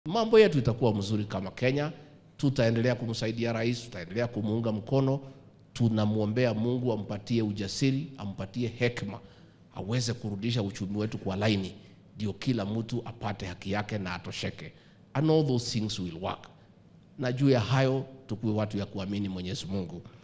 Mambo yetu itakuwa mzuri kama Kenya. Tutaendelea kumsaidia rais, tutaendelea kumuunga mkono. Tunamuombea Mungu ampatie ujasiri, ampatie hekima, aweze kurudisha uchumi wetu kwa laini, ndio kila mtu apate haki yake na atosheke. And all those things will work. Na juu ya hayo tukuwe watu ya kuamini Mwenyezi Mungu.